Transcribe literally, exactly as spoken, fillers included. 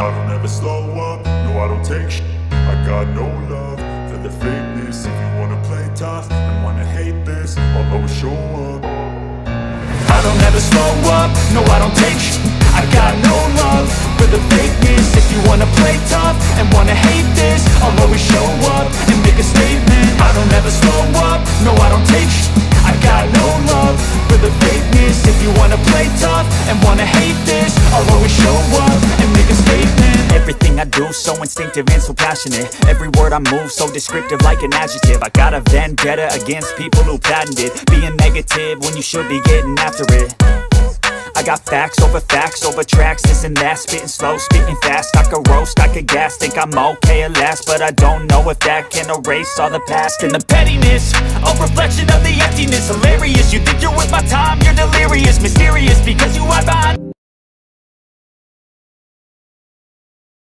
I don't ever slow up, no I don't take sh**. I got no love for the fakeness. If you wanna play tough and wanna hate this, I'll always show up. I don't ever slow up, no I don't take sh**. I got no love for the fakeness. If you wanna play tough and wanna hate this, I'll always show up and make a statement. I don't ever slow up, no I don't take sh**. I got no love for the fakeness. If you wanna play tough and wanna hate this, I'll always show up and make a statement. Everything I do so instinctive and so passionate. Every word I move so descriptive like an adjective. I got a vendetta against people who patented being negative when you should be getting after it. I got facts over facts over tracks, this and that. Spitting slow, spitting fast, I could roast, I could gas. Think I'm okay at last, but I don't know if that can erase all the past. And the pettiness, a reflection of the emptiness. Hilarious, you think you're worth my time, you're delirious. Mysterious, because you hide behind